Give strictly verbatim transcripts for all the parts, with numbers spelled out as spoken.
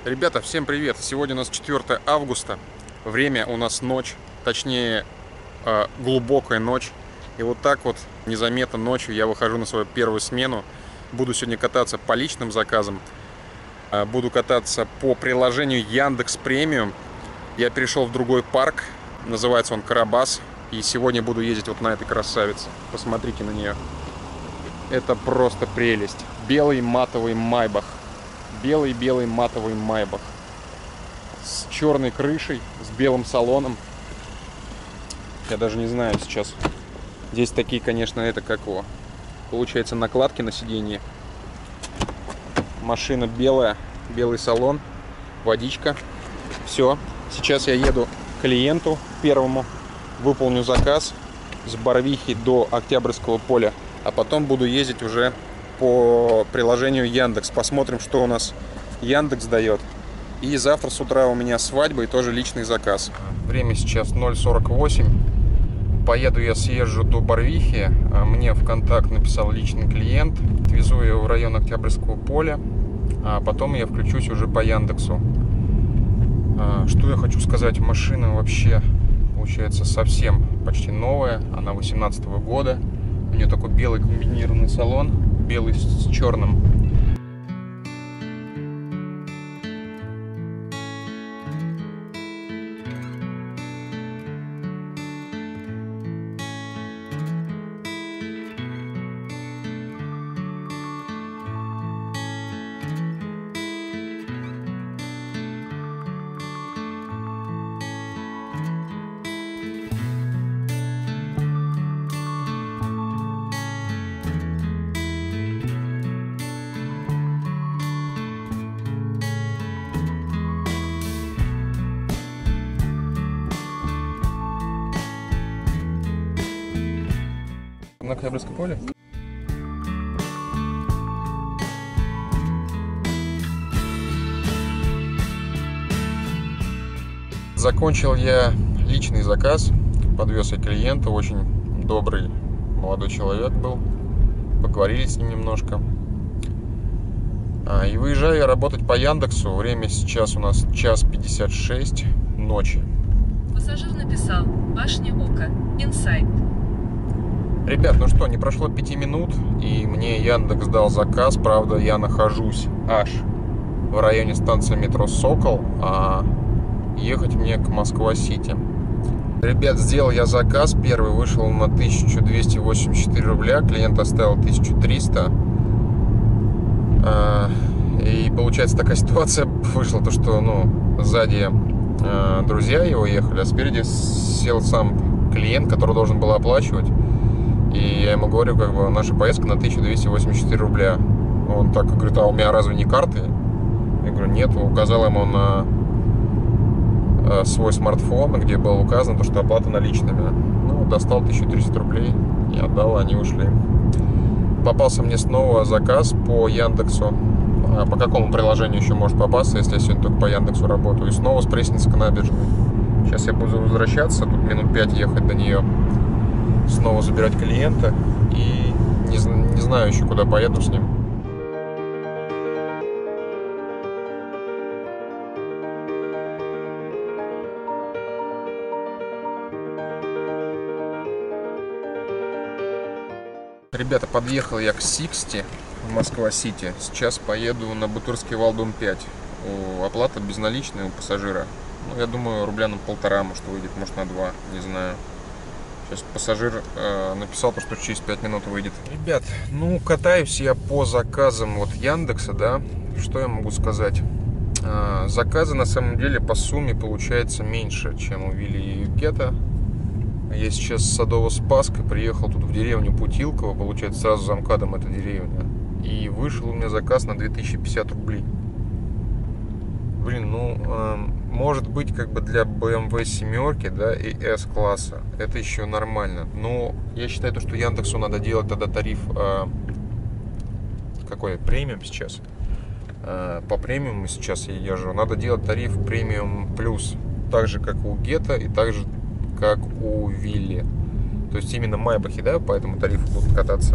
Ребята, всем привет! Сегодня у нас четвёртое августа. Время у нас ночь, точнее э, глубокая ночь. И вот так вот незаметно ночью я выхожу на свою первую смену. Буду сегодня кататься по личным заказам. Э, буду кататься по приложению Яндекс Премиум. Я перешел в другой парк. Называется он Карабас. И сегодня буду ездить вот на этой красавице. Посмотрите на нее. Это просто прелесть. Белый матовый Майбах. Белый-белый матовый Майбах с черной крышей, с белым салоном. Я даже не знаю сейчас. Здесь такие, конечно, это как его. Получается, накладки на сиденье. Машина белая, белый салон, водичка. Все. Сейчас я еду к клиенту первому, выполню заказ с Барвихи до Октябрьского поля, а потом буду ездить уже по приложению Яндекс. Посмотрим, что у нас Яндекс дает. И завтра с утра у меня свадьба и тоже личный заказ. Время сейчас ноль сорок восемь. Поеду я, съезжу до Барвихи. Мне в контакт написал личный клиент. Отвезу ее в район Октябрьского поля. А потом я включусь уже по Яндексу. Что я хочу сказать. Машина вообще получается совсем почти новая. Она восемнадцатого года. У нее такой белый комбинированный салон. Белый с черным. На Октябрьское поле. Закончил я личный заказ, подвез я клиента, очень добрый молодой человек был, поговорили с ним немножко. А, и выезжаю я работать по Яндексу, время сейчас у нас час пятьдесят шесть ночи. Пассажир написал: башня Ока, инсайт. Ребят, ну что, не прошло пяти минут, и мне Яндекс дал заказ. Правда, я нахожусь аж в районе станции метро Сокол, а ехать мне к Москва-Сити. Ребят, сделал я заказ. Первый вышел на тысячу двести восемьдесят четыре рубля, клиент оставил тысячу триста. И получается такая ситуация вышла, то что, ну, сзади друзья его ехали, а спереди сел сам клиент, который должен был оплачивать. И я ему говорю, как бы, наша поездка на тысячу двести восемьдесят четыре рубля. Он так говорит: а у меня разве не карты? Я говорю: нет. Указал ему на свой смартфон, где было указано, то, что оплата наличными. Ну, достал тысячу триста рублей и отдал, они ушли. Попался мне снова заказ по Яндексу. А по какому приложению еще может попасться, если я сегодня только по Яндексу работаю? И снова с Пресницы к набережной. Сейчас я буду возвращаться, тут минут пять ехать до нее. Снова забирать клиента. И не, не знаю еще, куда поеду с ним. Ребята, подъехал я к Сиксти в Москва-Сити. Сейчас поеду на Бутырский вал, дом пять. Оплата безналичная у пассажира. Ну, я думаю, рубля на полтора, может, выйдет, может, на два, не знаю. Сейчас пассажир э, написал, что через пять минут выйдет. Ребят, ну, катаюсь я по заказам вот Яндекса, да. Что я могу сказать? Э, заказы, на самом деле, по сумме получается меньше, чем у Вилли и Гетто. Я сейчас с Садово-Спасска приехал тут в деревню Путилково, получается, сразу за МКАДом эта деревня. И вышел у меня заказ на две тысячи пятьдесят рублей. Блин, ну, э, может быть, как бы для бэ эм вэ семерки, да, и S-класса это еще нормально. Но я считаю, то, что Яндексу надо делать тогда тариф, э, какой, премиум сейчас. Э, по премиуму сейчас я езжу. Надо делать тариф премиум плюс. Так же, как у Гетто и так же, как у Вилли. То есть именно Майбахи, да, по этому тарифу будут кататься.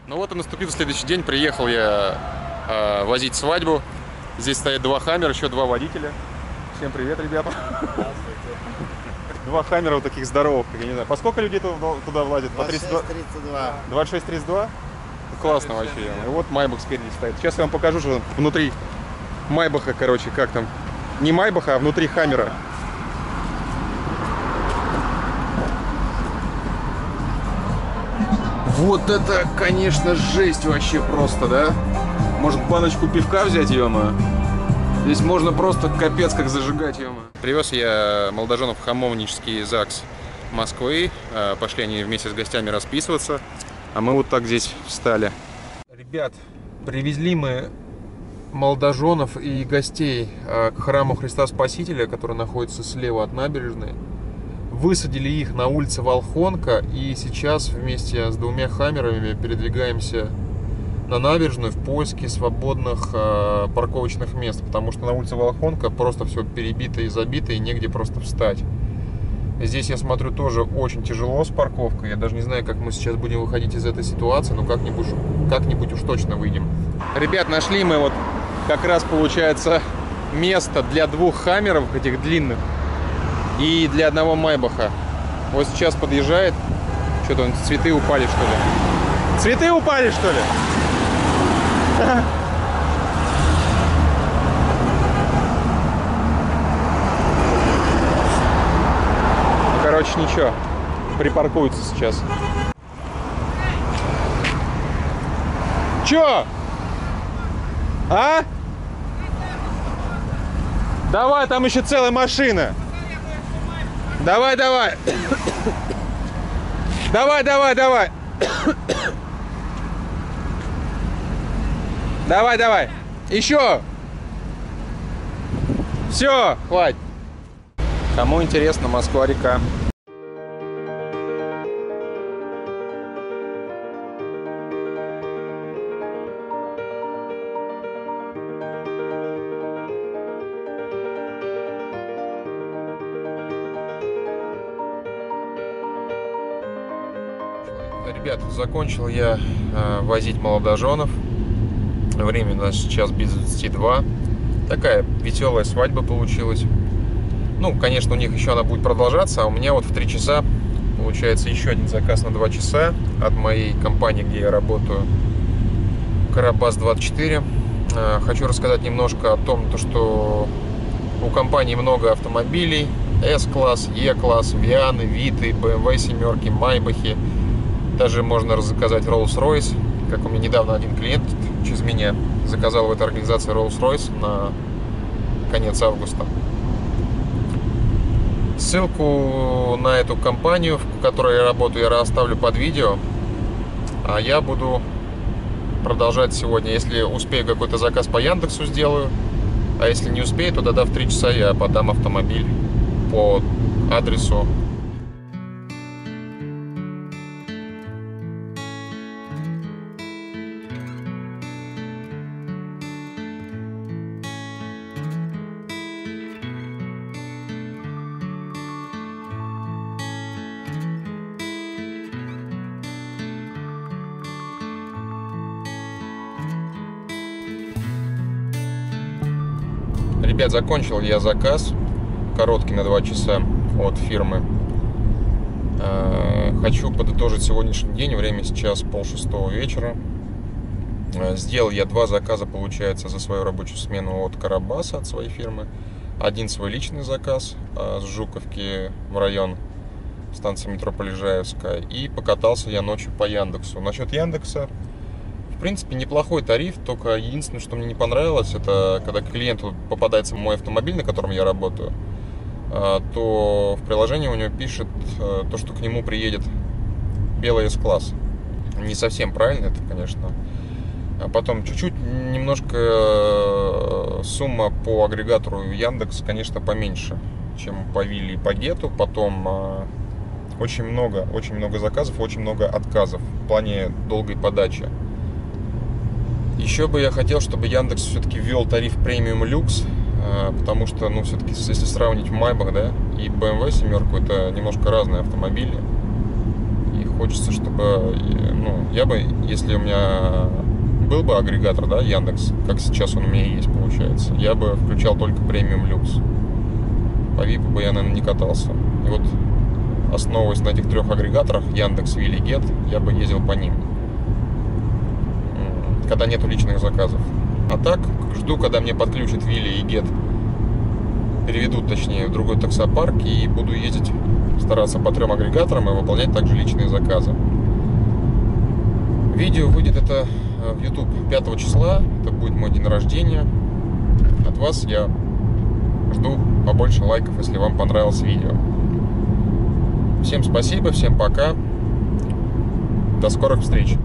Ну вот и наступил следующий день. Приехал я э, возить свадьбу. Здесь стоят два хаммера, еще два водителя. Всем привет, ребята. Два хаммера вот таких здоровых, я не знаю. По сколько людей туда влазит? По двадцать шесть тридцать два. двадцать шесть тридцать два? Классно вообще. И вот Майбах спереди стоит. Сейчас я вам покажу, что внутри Майбаха, короче, как там. Не Майбаха, а внутри хаммера. Вот это, конечно, жесть вообще просто, да? Может, баночку пивка взять, ё-моё? Здесь можно просто капец как зажигать, ё-моё. Привез я молодоженов в Хамовнический ЗАГС Москвы. Пошли они вместе с гостями расписываться. А мы вот так здесь встали. Ребят, привезли мы молодоженов и гостей к храму Христа Спасителя, который находится слева от набережной. Высадили их на улице Волхонка, и сейчас вместе с двумя хаммерами передвигаемся на набережную в поиске свободных э, парковочных мест, потому что на улице Волхонка просто все перебито и забито, и негде просто встать. Здесь, я смотрю, тоже очень тяжело с парковкой. Я даже не знаю, как мы сейчас будем выходить из этой ситуации, но как-нибудь как-нибудь уж точно выйдем. Ребят, нашли мы вот как раз, получается, место для двух хаммеров, этих длинных, и для одного Майбаха. Вот сейчас подъезжает. Что-то он, цветы упали, что ли? Цветы упали, что ли? Ну, короче, ничего. Припаркуется сейчас. Чё? А? Давай, там еще целая машина. Давай, давай. Давай, давай, давай. Давай, давай. Еще. Все, хватит. Кому интересно, Москва-река. Ребят, закончил я э, возить молодоженов. Время у нас сейчас без двадцати двух. Такая веселая свадьба получилась. Ну, конечно, у них еще она будет продолжаться, а у меня вот в три часа получается еще один заказ на два часа от моей компании, где я работаю, Карабас двадцать четыре. Э, хочу рассказать немножко о том, то, что у компании много автомобилей. С-класс, Е-класс, Вианы, Виты, бэ эм вэ семерки, Майбахи. Даже можно заказать Rolls-Royce, как у меня недавно один клиент через меня заказал в этой организации Rolls-Royce на конец августа. Ссылку на эту компанию, в которой я работаю, я оставлю под видео. А я буду продолжать сегодня. Если успею, какой-то заказ по Яндексу сделаю. А если не успею, то тогда в три часа я подам автомобиль по адресу. Ребят, закончил я заказ короткий на два часа от фирмы. Хочу подытожить сегодняшний день. Время сейчас полшестого вечера. Сделал я два заказа, получается, за свою рабочую смену от Карабаса, от своей фирмы. Один свой личный заказ с Жуковки в район станции метро Полежаевская. И покатался я ночью по Яндексу. Насчет Яндекса, в принципе, неплохой тариф, только единственное, что мне не понравилось, это когда клиенту попадается мой автомобиль, на котором я работаю, то в приложении у него пишет то, что к нему приедет белый С-класс. Не совсем правильно это, конечно. А потом чуть-чуть немножко сумма по агрегатору Яндекс, конечно, поменьше, чем по Вилле и по Гету. Потом очень много, очень много заказов, очень много отказов в плане долгой подачи. Еще бы я хотел, чтобы Яндекс все-таки ввел тариф премиум люкс, потому что, ну, все-таки, если сравнить Майбах, да, и бэ эм вэ семерку, это немножко разные автомобили. И хочется, чтобы, ну, Я бы, если у меня был бы агрегатор, да, Яндекс, как сейчас он у меня есть, получается, я бы включал только премиум люкс. По випу бы я, наверное, не катался. И вот, основываясь на этих трех агрегаторах, Яндекс, Вилли, Гет, я бы ездил по ним, когда нету личных заказов. А так, жду, когда мне подключат Вилли и Гет, переведут, точнее, в другой таксопарк, и буду ездить, стараться по трем агрегаторам и выполнять также личные заказы. Видео выйдет это в YouTube пятого числа, это будет мой день рождения. От вас я жду побольше лайков, если вам понравилось видео. Всем спасибо, всем пока, до скорых встреч.